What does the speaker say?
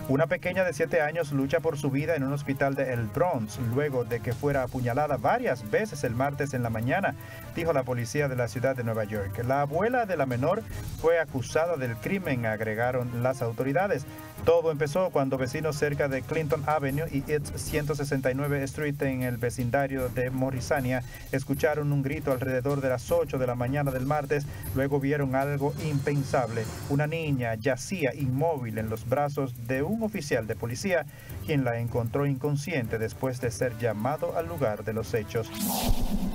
Una pequeña de 7 años lucha por su vida en un hospital de El Bronx luego de que fuera apuñalada varias veces el martes en la mañana, dijo la policía de la ciudad de Nueva York. La abuela de la menor fue acusada del crimen, agregaron las autoridades. Todo empezó cuando vecinos cerca de Clinton Avenue y East 169 Street en el vecindario de Morrisania escucharon un grito alrededor de las 8 de la mañana del martes. Luego vieron algo impensable. Una niña yacía inmóvil en los brazos de un oficial de policía, quien la encontró inconsciente después de ser llamado al lugar de los hechos.